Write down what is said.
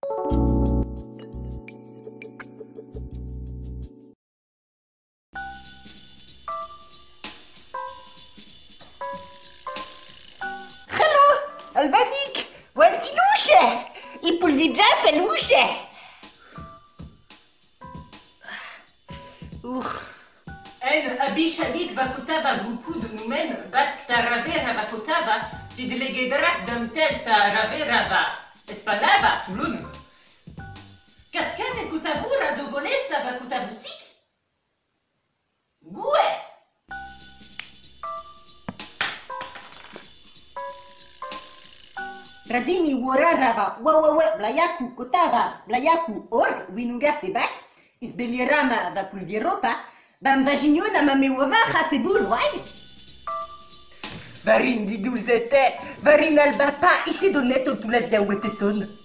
البنيك وانت لوشه يبول في جافه لوشه أنا أبي شديد وكتابة جوبود نومن بس كتارافيرها وكتابة تدلقي درح دمتل تارافيرها اسبانابا تولون كاسكان كتابورا دوغوليسا وكتابوسيك جوه Radimi Wararava, Wawawe, Blayaku, Kotava, Blayaku, Or, Winungar de Bac, Isbelirama, va Pulviropa, Bambaginiona, Mamewava, Hasebul, ouais. Varin di dulzete, Varin albapa, Isidonetto, tu l'as bien ouetesson.